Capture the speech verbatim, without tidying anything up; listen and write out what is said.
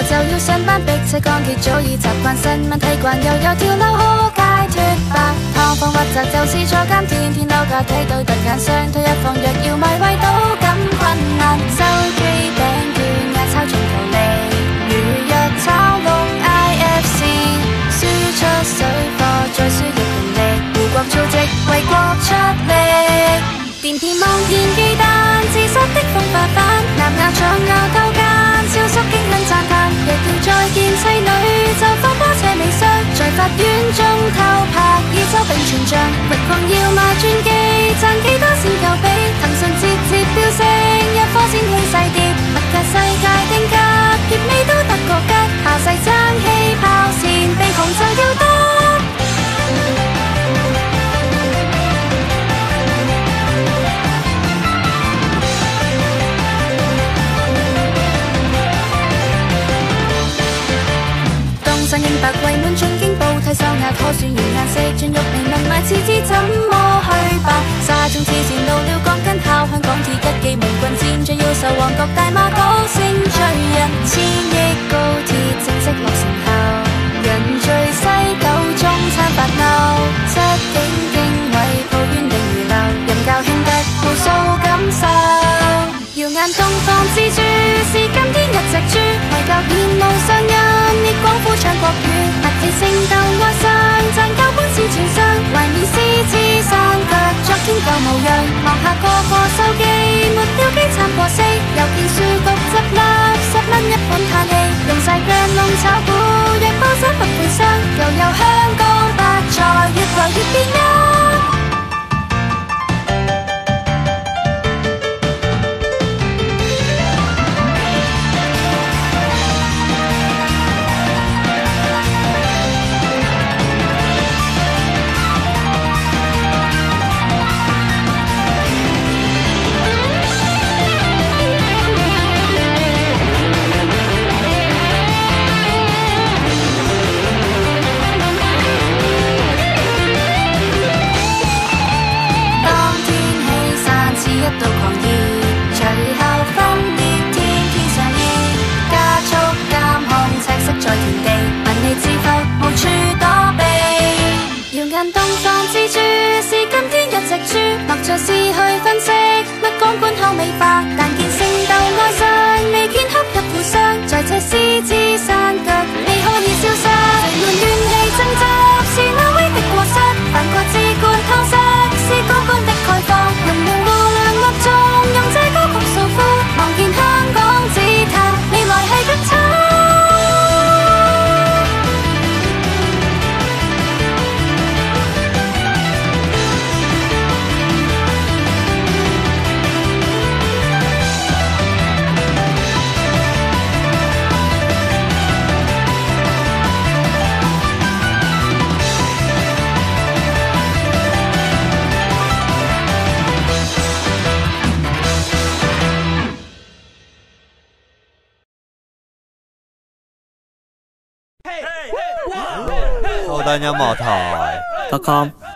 就要上班，逼車鋼鐵早已習慣，新聞睇慣，又有跳樓可解脫吧？劏房屈宅就是坐監，天天樓價睇到突眼相推一放，若要買位都感困難。收機頂斷壓抄盡頭利，如若炒弄 I F C， 輸出水貨再輸入人力，護國造殖為國出力。電片望見忌憚，自殺的風化犯，男拗搶拗鬥間，超速驚恨讚嘆，若要再見妻女，就放波車尾箱，在法院中偷拍，以周並全像，域狂要賣專機，賺幾多先夠比？騰訊節節飆升，一科先興細碟，物價世界頂級，結尾都得個吉，下世爭氣泡前，被紅就要得。身影白圍滿盡經報，睇手壓拖算完顏色，進入微能賣，次知怎麼去辦？沙中黐線路了鋼筋靠向港鐵一記無棍戰，最要受旺角大馬島星追人，千億高鐵正式落成後，人聚西九中餐發嬲，七警經緯抱怨定如流，任教兄弟無數感受。耀眼東方之珠是今天一隻豬，為救現無上人，烈廣府唱國語，默契聖鬥愛上，賺夠本是全相，懷念獅子山腳，昨天舊模樣，望下個個手機，沒標機撐過四，又見書局執笠，十蚊一本嘆氣，用晒腳弄炒股，若波衫不配雙，又有香港八菜，越來越變啱。莫再試去分析乜港官口美化，但見聖鬥愛上，未見恰入互相，在這獅子山腳未可以消失。誰們怨氣爭執是那威的過失，犯過至冠湯室是高官的開放，容讓我倆樂中用這歌曲訴苦，望見香港只嘆未來係更慘。 後端音樂台 .com